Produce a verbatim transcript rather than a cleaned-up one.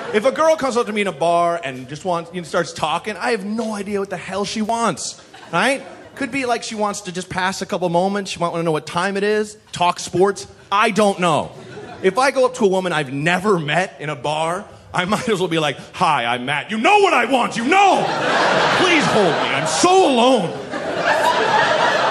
If a girl comes up to me in a bar and just wants, you know, starts talking, I have no idea what the hell she wants, right? Could be like she wants to just pass a couple moments. She might want to know what time it is, talk sports. I don't know. If I go up to a woman I've never met in a bar, I might as well be like, hi, I'm Matt. You know what I want, you know! Please hold me, I'm so alone.